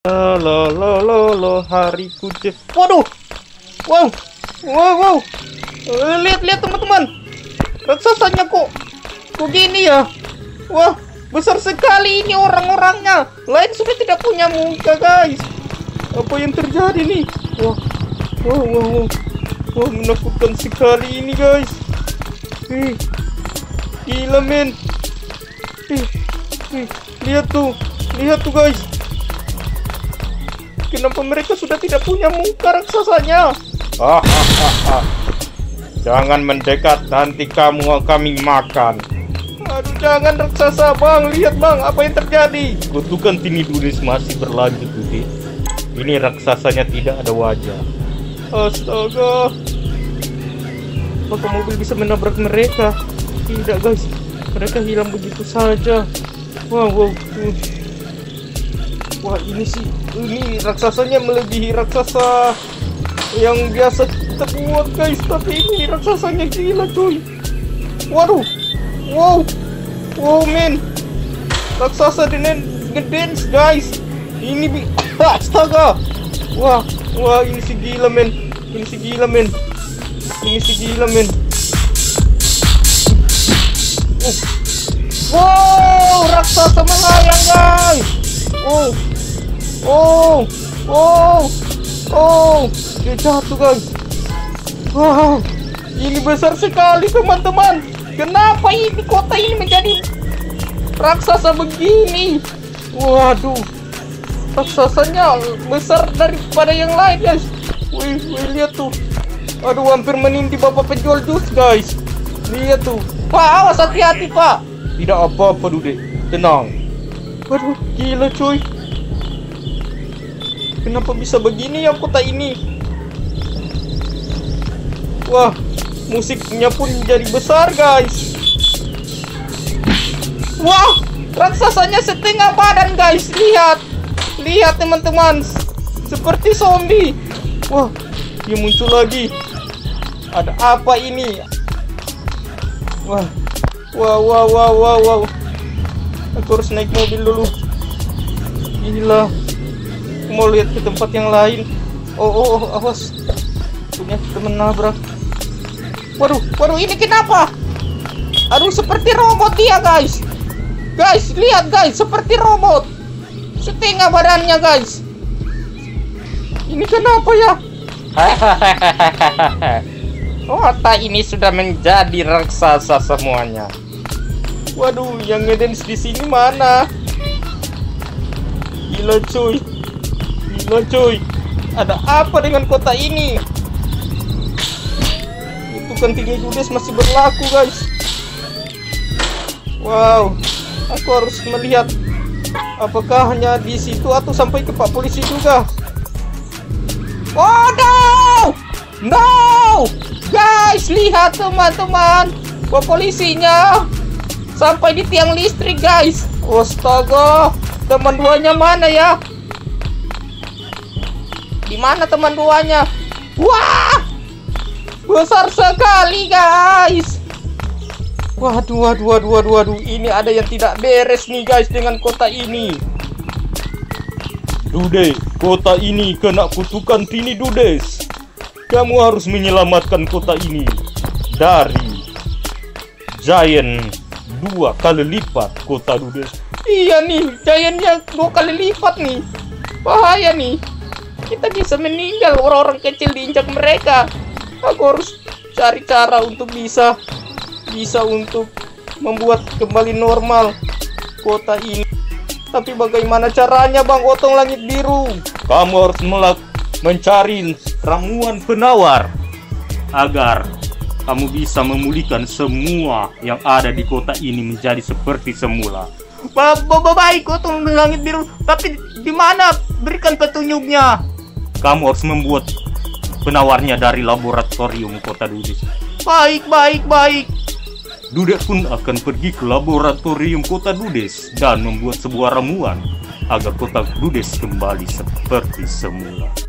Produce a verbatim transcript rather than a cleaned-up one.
Lo lo lo lo hariku je. Waduh, wow, wow, wow. Eh, lihat lihat teman-teman, raksasanya kok, kok gini ya? Wah, besar sekali ini orang-orangnya. Lain sudah tidak punya muka guys. Apa yang terjadi nih? Wah, wow, wow, wow. Wah, menakutkan sekali ini guys. Ih, gila men. Ih, ih, lihat tuh, lihat tuh guys. Kenapa mereka sudah tidak punya muka raksasanya? Hahaha. Jangan mendekat, nanti kamu kami makan. Aduh, jangan raksasa bang. Lihat bang, apa yang terjadi? Kutukan Tinidudes masih berlanjut Dude. Ini raksasanya tidak ada wajah. Astaga. Apakah mobil bisa menabrak mereka? Tidak guys, mereka hilang begitu saja. Wow, wow. Wah, ini sih, ini raksasanya melebihi raksasa yang biasa kita buat guys. Tapi ini raksasanya gila cuy. Waduh, wow, wow men, raksasa dengan ngedance guys. Ini bi, astaga. Wah, wah ini si gila men, ini si gila men, ini si gila men. Uh. Wow, raksasa melayang guys. Oh, oh, oh, oh, dia jatuh guys. Wow, ini besar sekali teman-teman. Kenapa ini kota ini menjadi raksasa begini? Waduh, raksasanya besar daripada yang lain guys. Wih, wih lihat tuh. Aduh, hampir menindih bapak penjual jus guys. Lihat tuh. Pak, awas, hati-hati pak. Tidak apa-apa Dude, tenang. Waduh, gila cuy. Kenapa bisa begini ya kota ini? Wah, musiknya pun jadi besar guys. Wah, raksasanya setengah badan guys. Lihat, lihat teman-teman, seperti zombie. Wah, dia muncul lagi. Ada apa ini? Wah, wow, wow, wow, wow, wow. Aku harus naik mobil dulu. Gila. Aku mau lihat ke tempat yang lain. Oh, oh, oh, awas. Punya temen nabrak. Waduh, waduh, ini kenapa? Aduh, seperti robot dia guys. Guys, lihat guys, seperti robot. Setengah badannya guys. Ini kenapa ya? Kota ini sudah menjadi raksasa semuanya. Waduh, yang ngedance di sini mana? Gila cuy, gila cuy. Ada apa dengan kota ini? Itu kan Tinidudes masih berlaku guys. Wow, aku harus melihat apakah hanya di situ atau sampai ke Pak Polisi juga. Oh no, no, guys, lihat teman-teman, Pak Polisinya sampai di tiang listrik guys. Astaga, teman duanya mana ya? Di mana teman duanya? Wah, besar sekali guys. Waduh, waduh, waduh, waduh, waduh. Ini ada yang tidak beres nih guys dengan kota ini. Dude, kota ini kena kutukan Tinidudes. Kamu harus menyelamatkan kota ini dari Giant dua kali lipat kota Dudes. Iya nih, giantnya dua kali lipat nih. Bahaya nih. Kita bisa meninggal, orang-orang kecil diinjak mereka. Aku harus cari cara untuk bisa bisa untuk membuat kembali normal kota ini. Tapi bagaimana caranya Bang Otong Langit Biru? Kamu harus melak mencari ramuan penawar agar kamu bisa memulihkan semua yang ada di kota ini menjadi seperti semula. Baik, Otong Langit Biru. Tapi di mana? Berikan petunjuknya. Kamu harus membuat penawarnya dari laboratorium kota Dudes. Baik, baik, baik. Dude pun akan pergi ke laboratorium kota Dudes dan membuat sebuah ramuan agar kota Dudes kembali seperti semula.